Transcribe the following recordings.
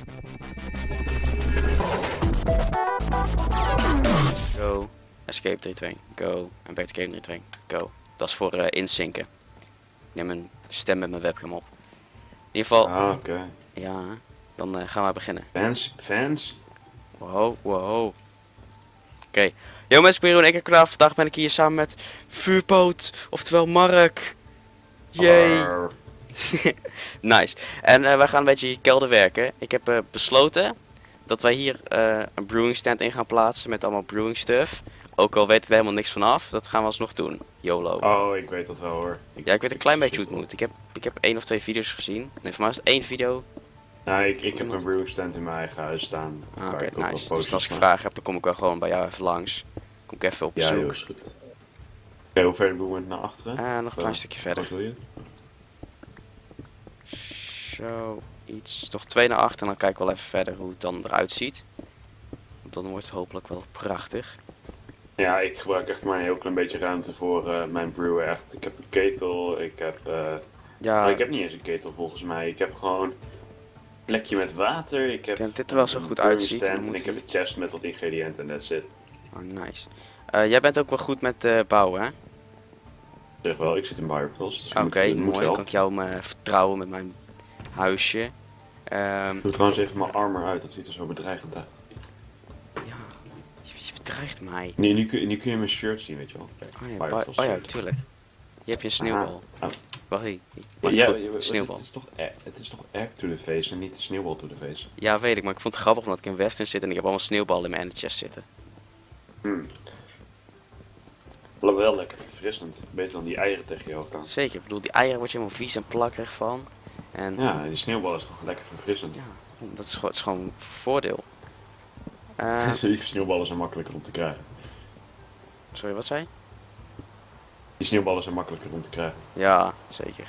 Go. Escape 3-2. Go. En back to game 3-2. Go. Dat is voor inzinken. Ik neem een stem met mijn webcam op. In ieder geval. Ah, oké. Ja, dan gaan we beginnen. Fans? Wow, wow. Oké. Yo mensen, ik ben Jeroen Ekkerklaar. Vandaag ben ik hier samen met Vuurpoot, oftewel Mark. Yay. Arr. Nice. En wij gaan een beetje in je kelder werken. Ik heb besloten dat wij hier een brewing stand in gaan plaatsen met allemaal brewing stuff. Ook al weet ik er helemaal niks vanaf, dat gaan we alsnog doen. YOLO. Oh, ik weet dat wel hoor. Ja, ik weet een klein beetje hoe het moet. Ik heb 1 of 2 video's gezien. Nee, voor mij is het 1 video. Nou, ik heb een brewing stand in mijn eigen huis staan. Ah, waar oké, ik ook wel nice. Dus posters als ik van- vragen heb, dan kom ik wel gewoon bij jou even langs. Kom ik even op Ja, bezoek. joh, is goed. Oké, hoe ver doen we het naar achteren? Nog een klein stukje verder. Wat doe je? Zo, iets. Nog 2 naar achter en dan kijk ik wel even verder hoe het dan eruit ziet. Want dan wordt het hopelijk wel prachtig. Ja, ik gebruik echt maar een heel klein beetje ruimte voor mijn brew echt. Ik heb een ketel, ik heb... Ja, nou, ik heb niet eens een ketel volgens mij. Ik heb gewoon een plekje met water. Ik heb denk dat dit er wel zo een goed brewing uitziet, stand dan en moet ik heb hij- een chest met wat ingrediënten en that's it. oh, nice. Jij bent ook wel goed met bouwen, hè? Zeg wel, ik zit in Biopolis, dus Oké, moet mooi. Dan wel. kan ik jou vertrouwen met mijn huisje. Ik doe trouwens even mijn armor uit, dat ziet er zo bedreigend uit. Ja, je bedreigt mij. Nee, nu kun je mijn shirt zien, weet je wel. Kijk, Oh ja, Biopolis oh ja, shirt. tuurlijk. Hier heb je een sneeuwbal. Ah. Wacht, maar Ja, goed, ja, sneeuwbal. het is toch egg to the face en niet sneeuwbal to the face. Ja, weet ik, maar ik vond het grappig omdat ik in Western zit en ik heb allemaal sneeuwballen in mijn chest zitten. Wel lekker verfrissend. Beter dan die eieren tegen je hoofd aan. Zeker, ik bedoel, die eieren word je helemaal vies en plakkerig van. En Ja, die sneeuwbal is toch lekker verfrissend. ja, dat is het is gewoon een voordeel. Die sneeuwballen zijn makkelijker om te krijgen. Sorry, wat zei je? Die sneeuwballen zijn makkelijker om te krijgen. Ja, zeker.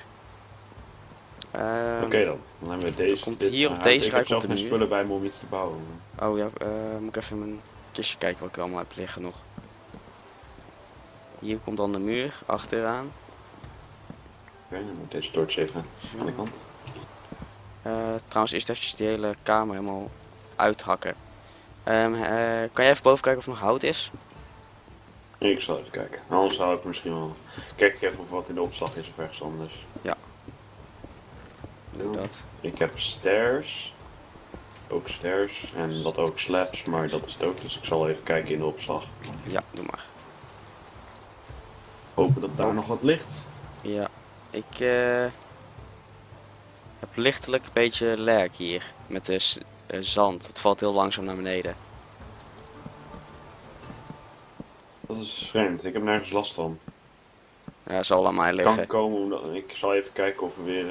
Oké dan hebben we deze. komt dit hier op huis. deze Ik rij heb zelf komt de geen muur. spullen bij me om iets te bouwen. Oh ja, moet ik even in mijn kistje kijken wat ik allemaal heb liggen nog. Hier komt dan de muur achteraan. Oké, dan moet deze torch even aan de kant. Trouwens, eerst eventjes die hele kamer helemaal uithakken. Kan jij even boven kijken of er nog hout is? Ik zal even kijken. Anders zou ik misschien wel... Kijk even of wat in de opslag is of ergens anders. Ja. Doe Ja. dat. Ik heb stairs. Ook stairs. En wat ook slabs, maar dat is het ook. Dus ik zal even kijken in de opslag. Ja, doe maar. Hopen dat daar nog wat ligt. Ja, ik heb lichtelijk een beetje lag hier met de zand. Het valt heel langzaam naar beneden. Dat is vreemd. Ik heb nergens last van. Ja, zal aan mij Kan liggen. komen omdat... Ik zal even kijken of we weer...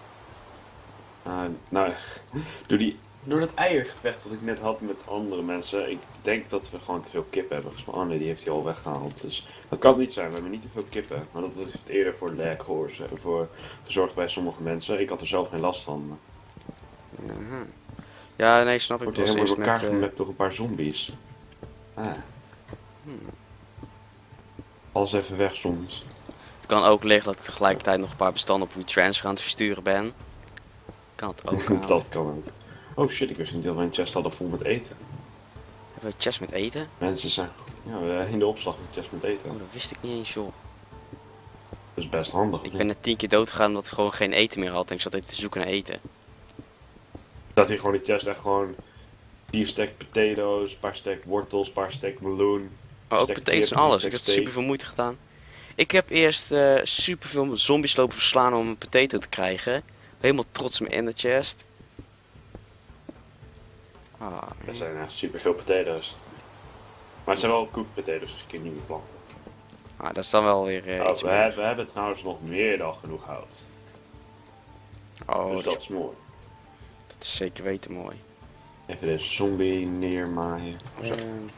nou, door dat eiergevecht wat ik net had met andere mensen, ik denk dat we gewoon te veel kip hebben gespannen. Oh nee, die heeft hij al weggehaald. Dus dat kan het niet zijn, we hebben niet te veel kippen. Maar dat is eerder voor lag voor gezorgd bij sommige mensen. Ik had er zelf geen last van. Mhm. Ja, nee, snap ik. Wordt Het was helemaal eerst door elkaar met, gemapt door een paar zombies. hmm. Alles even weg soms. Het kan ook liggen dat ik tegelijkertijd nog een paar bestanden op WeTransfer aan het versturen ben. Kan het ook aan. Dat kan ook. Oh shit, ik wist niet dat we een chest hadden vol met eten. Hebben we chest met eten? Mensen zijn... Ja, we hebben in de opslag een chest met eten. Oh, dat wist ik niet eens, joh. Dat is best handig. Ik ben net 10 keer dood gegaan omdat ik gewoon geen eten meer had en ik zat even te zoeken naar eten. Dat hier gewoon die chest echt gewoon 4 stack potatoes, paar stack wortels, paar stack meloen. Maar ook Stek potatoes kip, en alles. stek Ik heb steak. super veel moeite gedaan. Ik heb eerst super veel zombies lopen verslaan om een potato te krijgen. Helemaal trots me in de chest. Ah, Er zijn echt super veel potatoes. Maar het zijn wel cooked potatoes, dus je kunt niet meer planten. dat is dan wel weer iets we meer. hebben trouwens nog meer dan genoeg hout. Oh, Dus dat, dat is mooi. dat is zeker weten mooi. Even deze zombie neermaaien. Zo.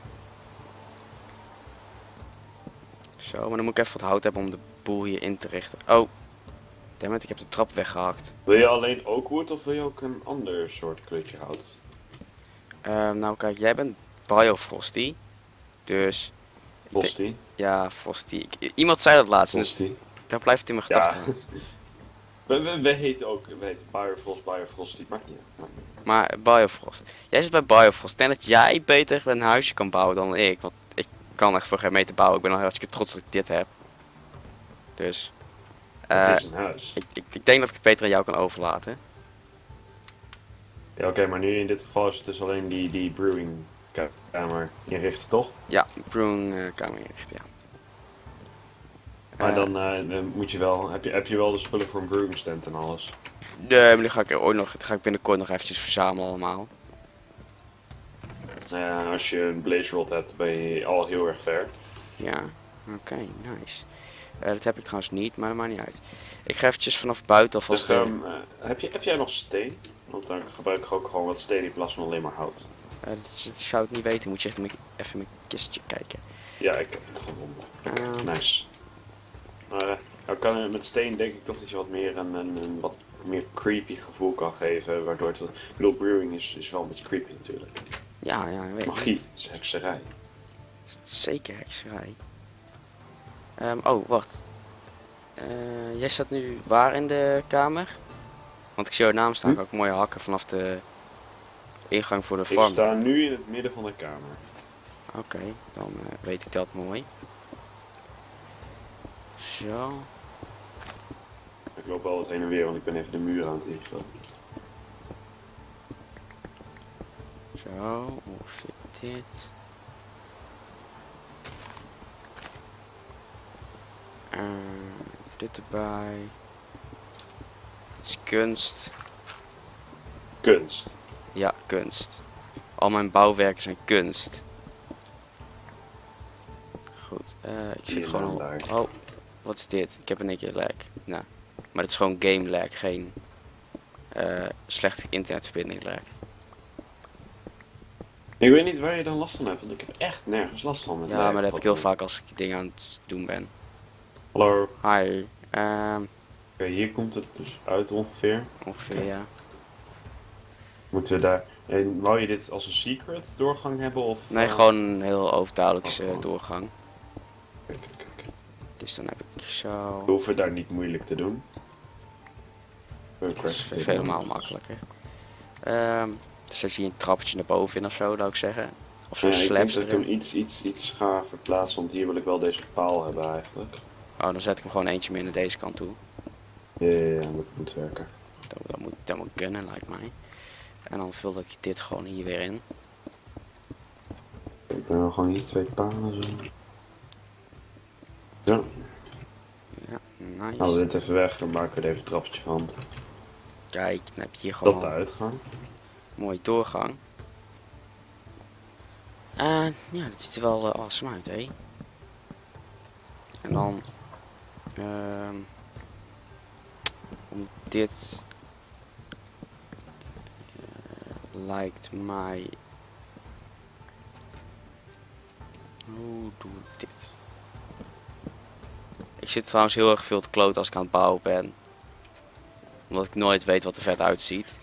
Zo, maar dan moet ik even wat hout hebben om de boel hier in te richten. Oh, dammit, ik heb de trap weggehakt. Wil je alleen oak wood of wil je ook een ander soort kleurtje hout? Nou kijk, jij bent Biofrosty. Dus, Frosty? ja, Frosty. Iemand zei dat laatst, dus Frosty? daar blijft het in mijn Ja. gedachten. We heten ook, we heten Biofrost, die maakt niet uit. Maakt niet uit. Maar Biofrost. Jij zit bij Biofrost. Ik denk dat jij beter een huisje kan bouwen dan ik. Want ik kan echt voor geen meter bouwen. Ik ben al hartstikke trots dat ik dit heb. Dus. Het is een huis. Ik denk dat ik het beter aan jou kan overlaten. Ja, oké, maar nu in dit geval is het dus alleen die brewing kamer inrichten, toch? Ja, brewing kamer inrichten, ja. Maar dan moet je wel, heb je wel de spullen voor een brewing stand en alles? Nee, maar die ga ik ooit nog, die ga ik binnenkort nog eventjes verzamelen allemaal. Nou ja, als je een blaze rod hebt, ben je al heel erg ver. Ja, oké, nice. Dat heb ik trouwens niet, maar dat maakt niet uit. Ik ga eventjes vanaf buiten alvast... Dus, heb jij nog steen? Want dan gebruik ik ook gewoon wat steen in plaats van alleen maar hout. dat zou ik niet weten, moet je echt even in mijn kistje kijken. Ja, ik heb het gevonden. Ehm. Nice. Maar met steen denk ik toch dat je wat meer een wat meer creepy gevoel kan geven. Waardoor het... Ik bedoel, brewing is wel een beetje creepy natuurlijk. Ja, weet ik. Magie, het is hekserij. Zeker hekserij. Oh, wacht. Jij staat nu waar in de kamer? Want ik zie jouw naam staan, ook mooie hakken vanaf de ingang voor de farm. Ik sta nu in het midden van de kamer. Oké, dan weet ik dat mooi. Zo. Ik loop wel wat heen en weer, want ik ben even de muur aan het invullen. Zo, ongeveer dit. Dit erbij. Het is kunst. Kunst. Ja, kunst. Al mijn bouwwerken zijn kunst. Goed, ik zit Hier gewoon en al... daar. Oh, wat is dit? Ik heb in één keer lag. Nou, maar het is gewoon game lag, geen slechte internetverbinding lag. Ik weet niet waar je dan last van hebt, want ik heb echt nergens last van met Ja, lag. maar dat heb ik heel vaak als ik dingen aan het doen ben. Hallo. Hi, Oké, hier komt het dus uit ongeveer. ongeveer ja. Moeten we daar... En wou je dit als een secret doorgang hebben of... Nee, gewoon een heel overduidelijkse gewoon. doorgang. Kijk. Dus dan heb ik zo... We hoeven daar niet moeilijk te doen. Dat is helemaal makkelijker. Dus dan zie je een trappetje naar boven in of zo, zou ik zeggen. Of zo'n Ja, ik denk slabs dat ik hem erin. iets ga verplaatsen, want hier wil ik wel deze paal hebben eigenlijk. Oh, dan zet ik hem gewoon eentje meer naar deze kant toe. Ja, dat moet werken. Dat moet kunnen, lijkt mij. En dan vul ik dit gewoon hier weer in. Ik dan gewoon hier 2 palen zo. Ja, Ja, halen nice. we dit even weg, dan maken we er even een trappetje van. Kijk, dan heb je hier Dat gewoon de een uitgang. mooie doorgang. En ja, dat ziet er wel awesome uit, hé. En dan... om dit... lijkt mij... Hoe doe ik dit? Ik zit trouwens heel erg veel te kloten als ik aan het bouwen ben. Omdat ik nooit weet wat er vet uitziet.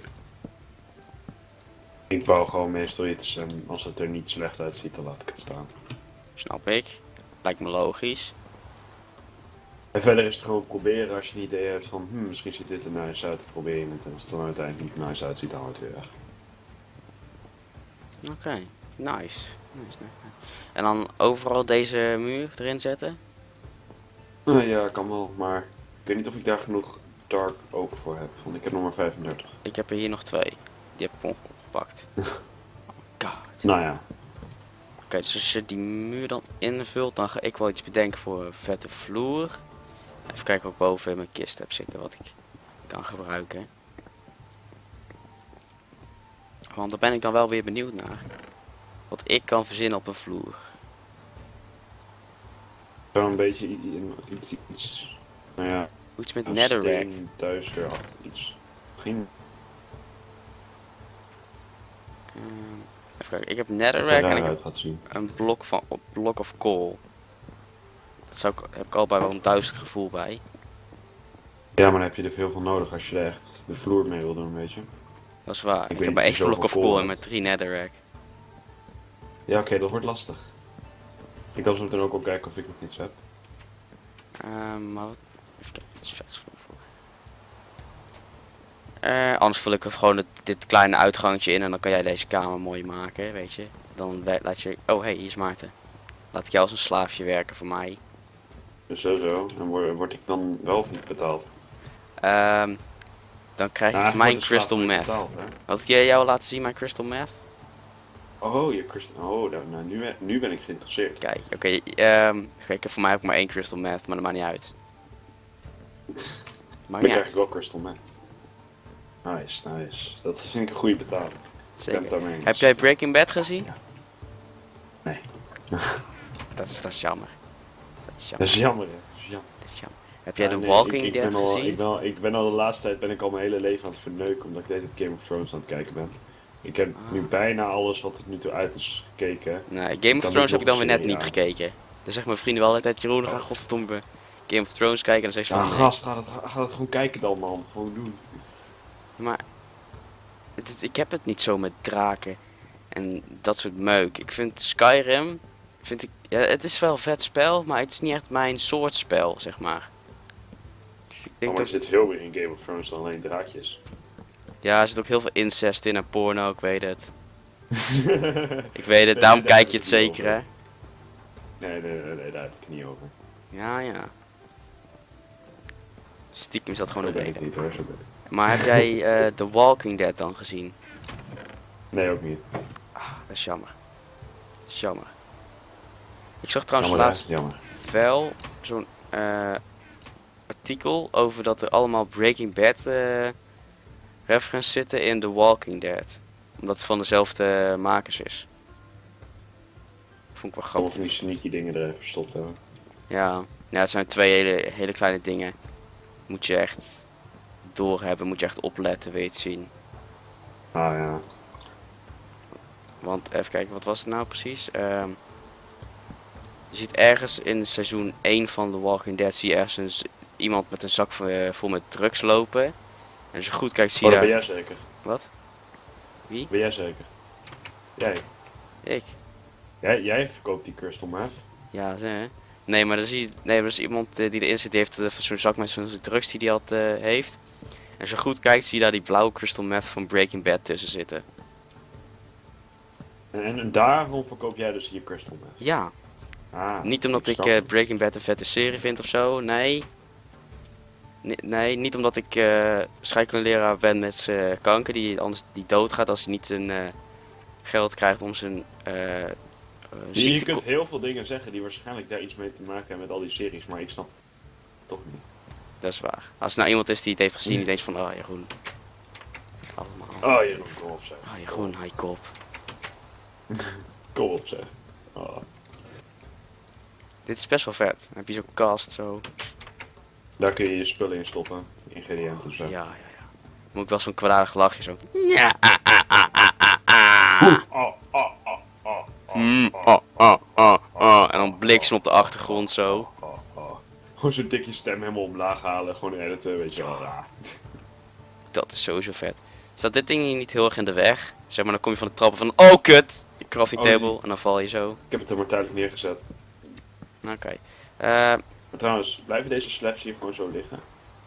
Ik bouw gewoon meestal iets en als het er niet slecht uitziet, dan laat ik het staan. Snap ik. Lijkt me logisch. En verder is het gewoon proberen als je een idee hebt van, misschien ziet dit er nice uit, probeer je het. En als het dan uiteindelijk niet nice uitziet, dan houdt het weer weg. Oké, nice. Nice. En dan overal deze muur erin zetten? Ja, kan wel, maar ik weet niet of ik daar genoeg dark oak voor heb, want ik heb nog maar 35. Ik heb er hier nog 2. Die heb ik opgepakt. Oh god. Nou ja, Oké, dus als je die muur dan invult, dan ga ik wel iets bedenken voor een vette vloer. Even kijken of ik boven in mijn kist heb zitten wat ik kan gebruiken. Want daar ben ik dan wel weer benieuwd naar. Wat ik kan verzinnen op een vloer. zo een beetje iets nou ja, Iets met een netherrack. steen, duister, iets. Geen Even kijken, ik heb wat er netherrack en ik daaruit heb gaat zien. een block of coal. Daar heb ik al bij wel een duister gevoel bij. Ja, maar dan heb je er veel van nodig als je er echt de vloer mee wil doen, weet je. Dat is waar. Ik Ik weet heb niet maar of je 1 block of zoveel coal coal en hebt. met 3 netherrack. Ja, oké, dat wordt lastig. Ik kan zo meteen ook kijken of ik nog iets heb. Maar wat... Even kijken, het is vet vloer. Anders vul ik er gewoon dit kleine uitgangetje in en dan kan jij deze kamer mooi maken, weet je. Dan laat je... Oh, hey, hier is Maarten. Laat ik jou als een slaafje werken voor mij. Dus zo. En word ik dan wel of niet betaald? Dan krijg je Nou, van mij een eigenlijk wordt crystal de slaaf nooit meth. betaald, hè? Had ik jou laten zien, mijn crystal meth? Oh, je crystal... Oh, nou, nu ben ik geïnteresseerd. Kijk, oké. Ik heb voor mij ook maar 1 crystal meth, maar dat maakt niet uit. Maakt Dan niet krijg ik uit. wel crystal man. Nice. Dat vind ik een goede betaling. Ik ben Zeker. het daarmee eens. Heb jij Breaking Bad gezien? Nee. Dat is jammer. Dat is Dat jammer. is jammer, hè. Dat is jammer. Dat is jammer. Heb jij Ja, The nee, Walking ik Dead ben al, gezien? ik ben al de laatste tijd ben ik al mijn hele leven aan het verneuken omdat ik de hele tijd Game of Thrones aan het kijken ben. Ik heb nu bijna alles wat er nu toe uit is gekeken. Nee, Game of Dan Thrones moet heb ik nog dan weer een net niet serie gekeken. Dan zeggen mijn vrienden wel altijd, Jeroen, ga godverdomme Game of Thrones kijken. En dan zeg je Ja, van, nee. gast, ga het gewoon kijken dan, man. Gewoon doen. Maar ik heb het niet zo met draken en dat soort meuk. Ik vind Skyrim, ja, het is wel een vet spel, maar het is niet echt mijn soort spel, zeg maar. Dus ik denk Maar er dat, zit veel meer in Game of Thrones dan alleen draakjes. ja, er zit ook heel veel incest in en porno, ik weet het. Ik weet het, daarom kijk je het zeker, hè? Nee, daar heb ik het niet over. Ja. Stiekem is dat gewoon Zo de ben ik reden. niet hoor, zo ben ik. Maar heb jij The Walking Dead dan gezien? Nee, ook niet. Dat is jammer. Dat is jammer. Ik zag trouwens Jammer, laatst hè? Jammer. wel zo'n artikel over dat er allemaal Breaking Bad references zitten in The Walking Dead. Omdat het van dezelfde makers is. Vond ik wel Allemaal grappig. van die sneaky dingen er even verstopt hebben. Ja, het zijn twee hele kleine dingen. Moet je echt doorhebben, moet je echt opletten, weet je zien. Ah ja. Want even kijken, wat was het nou precies? Je ziet ergens in seizoen 1 van The Walking Dead zie je ergens iemand met een zak vol met drugs lopen. En als je goed kijkt zie Oh, je dat ben daar... jij zeker. Wat? Wie? Ben jij zeker? Jij. Ik? Jij verkoopt die crystal meth. Ja, hè? Nee, maar dan zie je... Nee, maar dat is iemand die erin zit, die heeft zo'n zak met zo'n drugs die hij altijd heeft. En als je goed kijkt zie je daar die blauwe crystal meth van Breaking Bad tussen zitten. En daarom verkoop jij dus hier crystal meth. Ja, Ah, niet omdat ik snap het. Breaking Bad een vette serie vind of zo, nee. Nee, niet omdat ik scheikundeleraar ben met zijn kanker, die anders die doodgaat als hij niet zijn geld krijgt om zijn Je ziekte... kunt heel veel dingen zeggen die waarschijnlijk daar iets mee te maken hebben met al die series, maar ik snap het toch niet. Dat is waar. Als er nou iemand is die het heeft gezien, die denkt van, oh Jeroen. Allemaal. Oh, Jeroen, kom op zeg. Oh Jeroen, hij kop. Kom op zeg. Oh. Dit is best wel vet. Dan heb je zo'n kast zo. Daar kun je je spullen in stoppen, ingrediënten en zo. Ja. Moet ik wel zo'n kwaadaardig lachje zo. Ja. En dan bliksem op de achtergrond zo. Gewoon zo'n dikje stem helemaal omlaag halen, gewoon editen, weet je wel. Ja. Dat is sowieso vet. Staat dit ding hier niet heel erg in de weg? Zeg maar, dan kom je van de trappen van, oh kut! Je crafting Oh, table nee. en dan val je zo. Ik heb het er maar tijdelijk neergezet. Oké. Maar trouwens, blijven deze slabs hier gewoon zo liggen?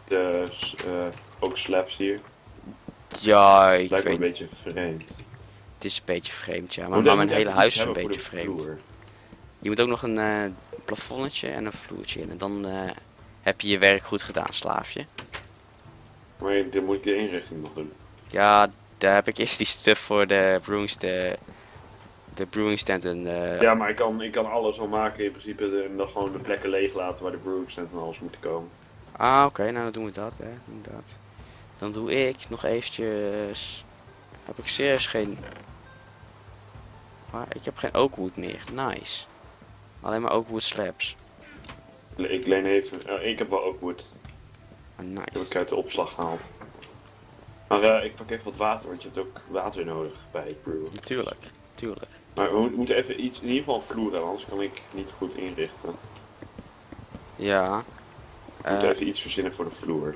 Ook slabs hier. Ja, ik Lijkt me weet een beetje vreemd. het is een beetje vreemd, ja. Moet Maar even mijn hele iets huis is een hebben voor beetje de vreemd. vloer. Je moet ook nog een plafonnetje en een vloertje in. En dan heb je je werk goed gedaan, slaafje. Maar dan moet ik de inrichting nog doen. Ja, daar heb ik eerst die stuff voor de brewing stand en... Ja, maar ik kan alles wel maken in principe en dan gewoon de plekken leeg laten waar de brewing stand en alles moet komen. Ah, oké, nou dan doen we dat, hè. Doen we dat. Dan doe ik nog eventjes... Heb ik serieus geen... Maar ik heb geen oakwood meer. Nice. Alleen maar oakwood slabs. Ik leen even... ik heb wel ook wood. Ah, Die heb nice. ik uit de opslag gehaald. Maar ik pak even wat water, want je hebt ook water nodig bij het brewen. Tuurlijk. Maar we moeten even iets, in ieder geval een vloer hebben, anders kan ik niet goed inrichten. Ja. We moeten even iets verzinnen voor de vloer.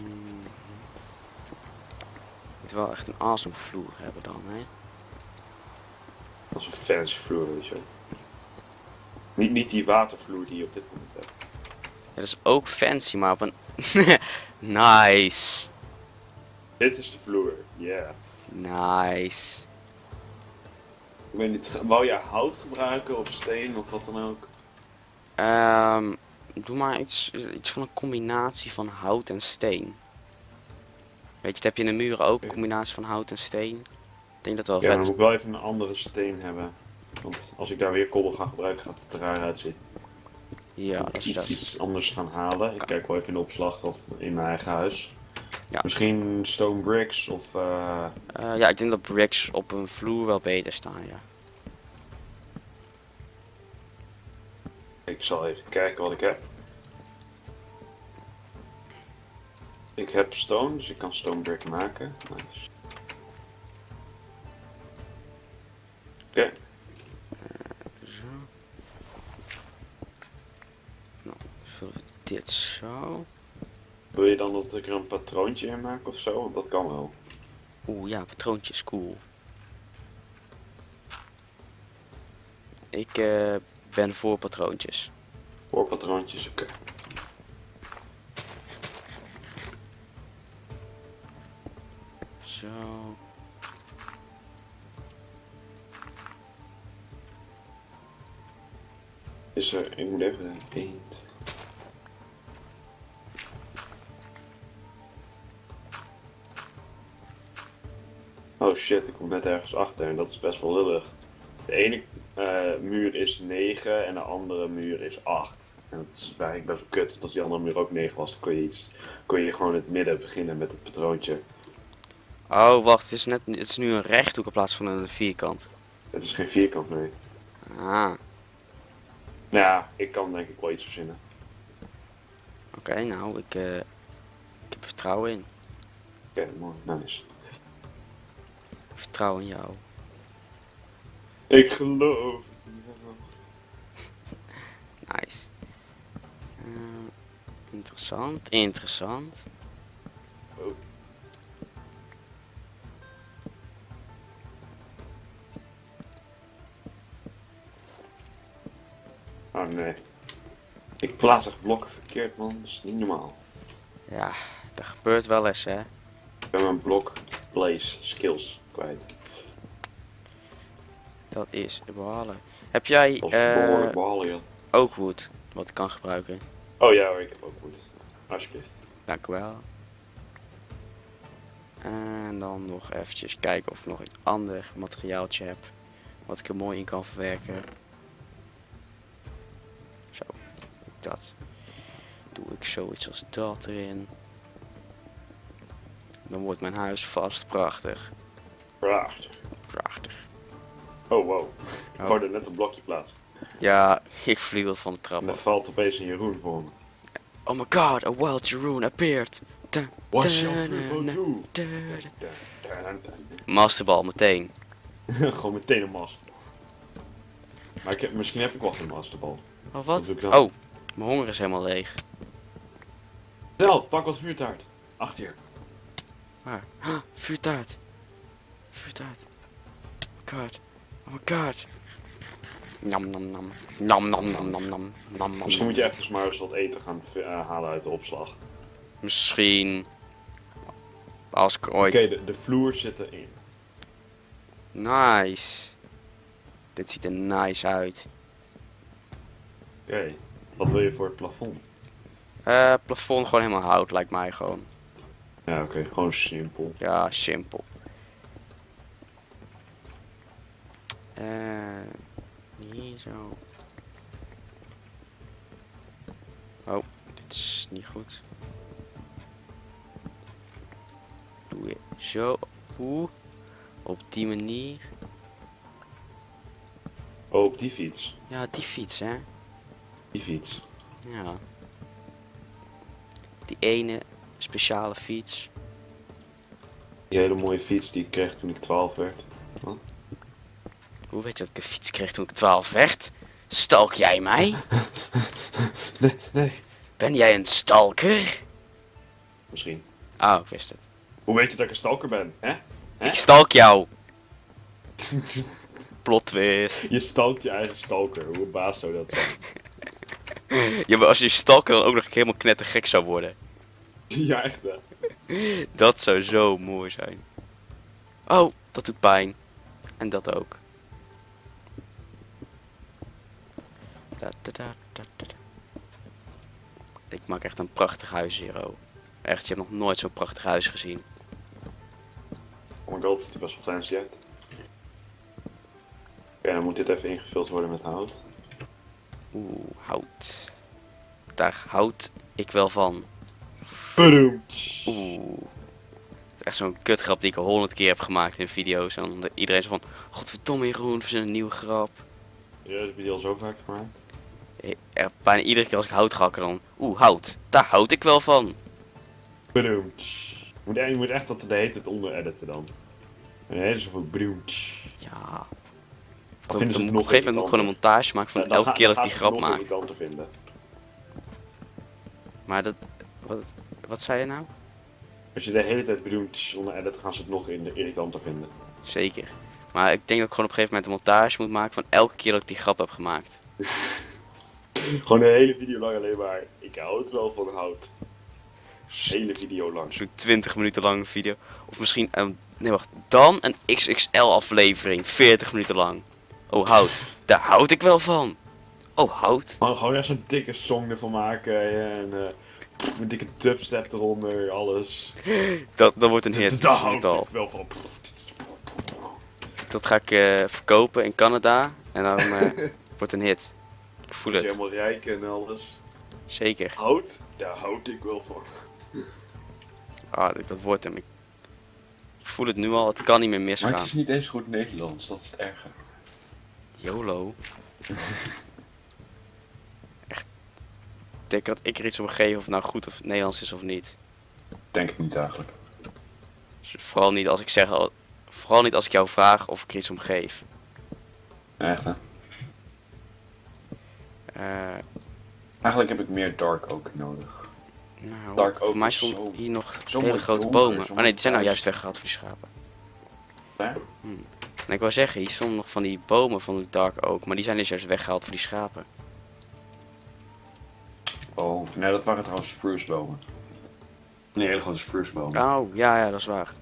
Moet wel echt een awesome vloer hebben dan, hè. Dat is een fancy vloer, weet je wel. Niet die watervloer die je op dit moment hebt. Ja, dat is ook fancy, maar op een... Nice. Dit is de vloer. Yeah. Nice. Ik weet niet, wou jij hout gebruiken of steen of wat dan ook? Doe maar iets van een combinatie van hout en steen. Weet je, dat heb je in de muren ook, een combinatie van hout en steen. Ik denk dat wel Ja, dan vet. moet ik wel even een andere steen hebben. Want als ik daar weer kobbel ga gebruiken, gaat het er raar uitzien. Ja, Dan dat moet is ik iets anders gaan halen. Ik kijk wel even in de opslag of in mijn eigen huis. Ja. Misschien stone bricks of... ja, ik denk dat bricks op een vloer wel beter staan, ja. Ik zal even kijken wat ik heb. Ik heb stone, dus ik kan stone brick maken. Nice. Oké. Zo. Nou, vullen we dit zo. Wil je dan dat ik er een patroontje in maak of zo? Want dat kan wel. Oeh, ja, patroontje is cool. Ik ben voor patroontjes. Voor patroontjes, oké. Zo. Is er, ik moet even 1. Oh shit, ik kom net ergens achter en dat is best wel lullig. De ene muur is 9 en de andere muur is 8. En dat is eigenlijk best wel kut, want als die andere muur ook 9 was, dan kon je gewoon in het midden beginnen met het patroontje. Oh, wacht, het is nu een rechthoek in plaats van een vierkant. Het is geen vierkant, nee. Ah, Nou ja, ik kan denk ik wel iets verzinnen. oké, nou, ik heb er vertrouwen in. Oké, mooi, nice. Ik vertrouw in jou. Ik geloof. Nice. Interessant, interessant. Oh. Oh nee. Ik plaats echt blokken verkeerd, man. Dat is niet normaal. Ja, dat gebeurt wel eens, hè. Ik ben mijn blok place skills kwijt. Dat is behallen. Heb jij Dat is behoorlijk behallen, ja. ook wood, wat ik kan gebruiken? Oh ja hoor, ik heb ook goed. Alsjeblieft. Dank u wel. En dan nog eventjes kijken of ik nog een ander materiaaltje heb. Wat ik er mooi in kan verwerken. Zo, dat. Doe ik zoiets als dat erin. Dan wordt mijn huis vast prachtig. Prachtig. Prachtig. Oh wow. Ik Oh. hoorde net een blokje plaatsen. Ja, ik vlieg van de trap En er af. valt opeens een Jeroen voor me. Oh my god, a wild Jeroen appeared. What's your flippo do? Masterbal meteen. Gewoon meteen een masterbal. Maar misschien heb ik wel geen masterbal. Oh Wat wat? doe ik dan? Oh, mijn honger is helemaal leeg. Stel, pak wat vuurtaart. Achter je. Waar? Vuurtaart. Vuurtaart. Oh my god. Oh my god. Nam nam nam. Nam nam nam nam nam. Nam nam. Misschien moet je even maar eens wat eten gaan halen uit de opslag. Misschien. Als ik ooit. Oké, de vloer zit erin. Nice. Dit ziet er nice uit. Oké, wat wil je voor het plafond? Plafond gewoon helemaal hout lijkt mij gewoon. Ja, oké, gewoon simpel. Ja, simpel. Hier zo. Oh, dit is niet goed. Doe je zo. Oeh. Op die manier. Oh, op die fiets. Ja, die fiets, hè. Die fiets. Ja. Die ene speciale fiets. Die hele mooie fiets die ik kreeg toen ik 12 werd. Wat? Hoe weet je dat ik een fiets kreeg toen ik 12 werd? Stalk jij mij? Nee. Ben jij een stalker? Misschien. Oh, ik wist het. Hoe weet je dat ik een stalker ben, hè? Hè? Ik stalk jou. Plot twist. Je stalkt je eigen stalker. Hoe een baas zou dat zijn? Ja, maar als je stalker dan ook nog helemaal knettergek zou worden. Ja, echt hè. Dat zou zo mooi zijn. Oh, dat doet pijn. En dat ook. Ik maak echt een prachtig huis hier, oh. Echt, je hebt nog nooit zo'n prachtig huis gezien. Oh my god, het ziet er best wel fancy uit. Oké, dan moet dit even ingevuld worden met hout. Oeh, hout. Daar houd ik wel van. Bedoemd. Oeh. Het is echt zo'n kutgrap die ik al 100 keer heb gemaakt in video's. En dan iedereen zo van, godverdomme Jeroen, verzin een nieuwe grap. Ja, heb je die al zo vaak gemaakt? Bijna iedere keer als ik hout ga hakken dan, oeh, hout. Daar houd ik wel van. Bedoemd. Je moet echt dat de hele tijd onder editen dan. Nee, dus ook bedoemd. Ja. Dan vinden ze het Op nog een gegeven moment moet ik gewoon een montage maken van elke keer dat ik die grap maak. irritanter vinden. Maar dat, wat zei je nou? Als je de hele tijd bedoemd onder edit, gaan ze het nog irritanter vinden. Zeker. Maar ik denk dat ik gewoon op een gegeven moment een montage moet maken van elke keer dat ik die grap heb gemaakt. Gewoon de hele video lang alleen maar. Ik hou het wel van hout. Hele video lang. Zo'n 20 minuten lange video. Of misschien, nee wacht, dan een XXL aflevering, 40 minuten lang. Oh hout, daar houd ik wel van. Oh hout. Gewoon echt zo'n dikke song ervan maken en een dikke dubstep eronder, alles. Dat wordt een hit, Daar ik zie hou het al. ik wel van. Dat ga ik verkopen in Canada en dan wordt een hit. Ik voel Word je het, helemaal rijk en alles. zeker. Hout? Daar houd ik wel van. Ah, dat wordt hem. Ik voel het nu al, het kan niet meer Maar misgaan. het is niet eens goed Nederlands, dat is het erge. YOLO. Echt. Ik denk dat ik er iets op geef of het nou goed of Nederlands is of niet. Denk ik niet eigenlijk. Dus vooral niet als ik zeg, vooral niet als ik jou vraag of ik er iets om geef. Echt hè? Eh, Eigenlijk heb ik meer dark oak nodig. nou, Dark voor oak mij is stond zo- hier nog zo hele mooi grote donker, bomen. zo Oh nee, die zijn nou mooi juist thuis. weggehaald voor die schapen. Hè? En ik wou zeggen, hier stonden nog van die bomen van de dark oak, maar die zijn dus juist weggehaald voor die schapen. Oh, nee, dat waren trouwens sprucebomen. Nee, hele grote sprucebomen. Oh, ja, dat is waar.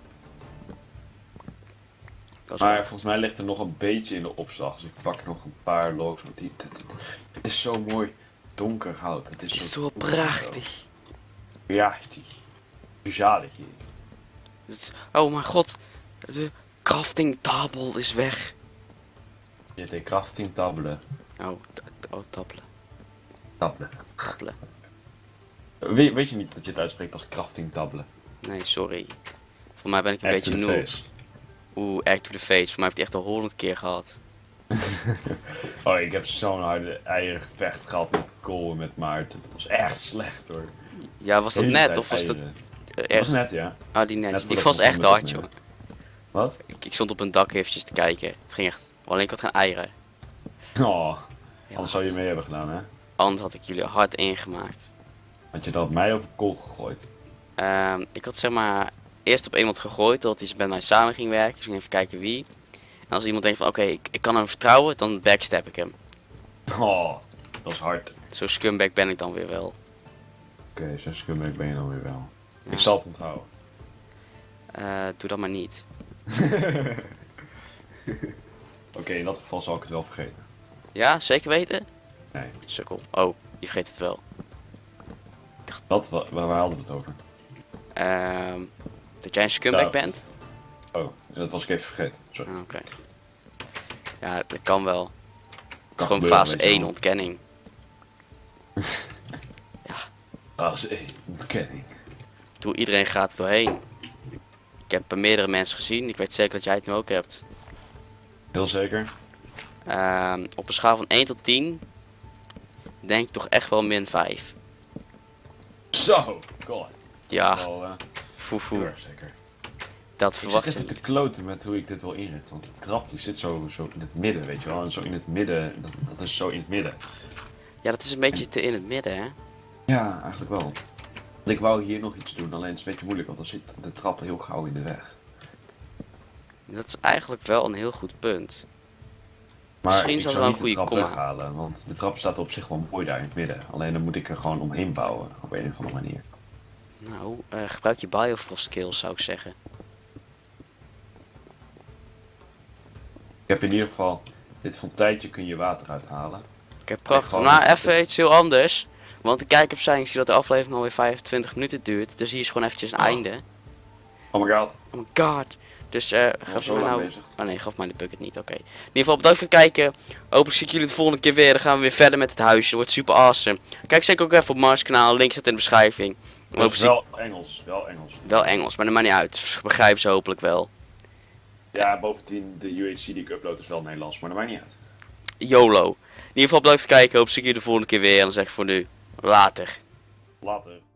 Dat is Maar waar. volgens mij ligt er nog een beetje in de opslag, dus ik pak nog een paar logs. Want het is zo mooi donker hout. Het Het is is zo zo prachtig. prachtig. Gezellig hier. Oh mijn god, de crafting table is weg. Je hebt een crafting tabelen. Oh, tabelen. Tabelen. Tabelen. Weet je niet dat je het uitspreekt als crafting tabelen? Nee, sorry. Voor mij ben ik een Act to beetje the noob. face. Oeh, act to the face. Voor mij heb je echt al 100 keer gehad. Oh, ik heb zo'n harde eiergevecht gehad met Cole en met Maarten. Dat was echt slecht hoor. Ja, was dat Hele net tijd of was dat eieren. Dat echt? was net, ja. Ah, die net. Net Die voordat was we echt begonnen hard, met joh. Wat? Ik stond op een dak eventjes te kijken. Het ging echt. Alleen ik had geen eieren. Oh, Ja, anders zou je mee hebben gedaan hè. anders had ik jullie hard ingemaakt. Had je dat op mij of op Cole gegooid? Ik had zeg maar eerst op iemand gegooid totdat hij met mij samen ging werken. Dus ik ging even kijken wie. En als iemand denkt van oké, ik kan hem vertrouwen, dan backstab ik hem. Oh, dat is hard. Zo scumbag ben ik dan weer wel. Oké, zo'n scumbag ben je dan weer wel. Ja. Ik zal het onthouden. Doe dat maar niet. Oké, in dat geval zal ik het wel vergeten. Ja, zeker weten? Nee. Sukkel. Oh, je vergeet het wel. Waar hadden we het over? Dat jij een scumbag Ja. bent? Oh, dat was ik even vergeten. Sorry. Ah, oké. Ja, dat kan wel. Het is Kan gewoon gebeuren, fase weet je 1 wel. ontkenning. Fase 1, ontkenning. Doe iedereen gaat er doorheen. Ik heb meerdere mensen gezien. Ik weet zeker dat jij het nu ook hebt. Heel zeker? Op een schaal van 1 tot 10 denk ik toch echt wel min 5. Zo, god. Ja, Wel, heel foefoe. erg zeker. Dat Ik zit verwacht je even niet. te kloten met hoe ik dit wil inrichten. Want die trap die zit zo in het midden, weet je wel. En zo in het midden, dat is zo in het midden. Ja, dat is een beetje te in het midden, hè? Ja, eigenlijk wel. Want ik wou hier nog iets doen, alleen het is een beetje moeilijk, want dan zit de trap heel gauw in de weg. Dat is eigenlijk wel een heel goed punt. Maar Misschien ik zal zou er wel niet een de goede trap komma. weghalen, want de trap staat op zich wel mooi daar in het midden. Alleen dan moet ik er gewoon omheen bouwen, op een of andere manier. Nou, gebruik je biofrost skills zou ik zeggen. Ik heb in ieder geval, dit fonteintje kun je water uithalen. Kijk, prachtig. gewoon Maar niet- even iets heel anders. Want ik kijk op zijn, ik zie dat de aflevering alweer 25 minuten duurt. Dus hier is gewoon eventjes een einde. Oh my god. Oh my god. Dus gaf je zo mij lang nou... bezig. Oh nee, gaf mij de bucket niet, oké. In ieder geval bedankt voor het kijken. Hopelijk zie ik jullie de volgende keer weer. Dan gaan we weer verder met het huisje. Dat wordt super awesome. Kijk zeker ook even op Mars kanaal. Link staat in de beschrijving. Dat is wel Engels, wel Engels. Wel Engels, maar dat maakt niet uit. Begrijpen ze hopelijk wel. Ja, bovendien, de UHC die ik upload is wel Nederlands, maar dat maakt niet uit. YOLO. In ieder geval bedankt voor het kijken. Hopelijk zie ik jullie de volgende keer weer. En dan zeg ik voor nu, later. Later.